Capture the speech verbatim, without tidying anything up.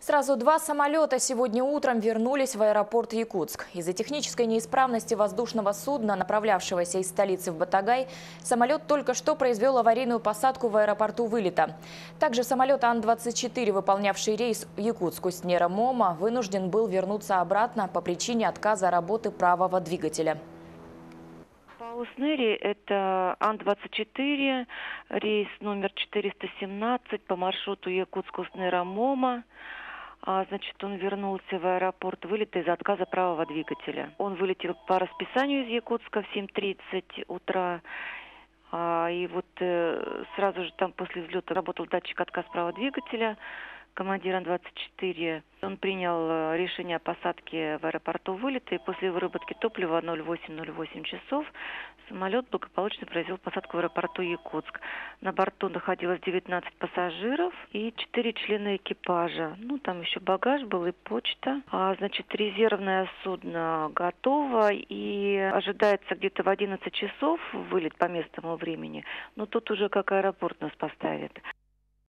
Сразу два самолета сегодня утром вернулись в аэропорт Якутск. Из-за технической неисправности воздушного судна, направлявшегося из столицы в Батагай, самолет только что произвел аварийную посадку в аэропорту вылета. Также самолет Ан двадцать четыре, выполнявший рейс в Якутск Уснера МОМА, вынужден был вернуться обратно по причине отказа работы правого двигателя. По Уснере это Ан двадцать четыре, рейс номер четыреста семнадцать по маршруту Якутск-Уснера МОМА. А, значит, он вернулся в аэропорт вылета из-за отказа правого двигателя. Он вылетел по расписанию из Якутска в семь тридцать утра. А, и вот э, сразу же там после взлета работал датчик отказа правого двигателя. Командир Ан двадцать четыре, он принял решение о посадке в аэропорту вылета, и после выработки топлива ноль восемь ноль восемь часов самолет благополучно произвел посадку в аэропорту Якутск. На борту находилось девятнадцать пассажиров и четыре члена экипажа. Ну, там еще багаж был и почта. А, значит, резервное судно готово и ожидается где-то в одиннадцать часов вылет по местному времени. Но тут уже как аэропорт нас поставит.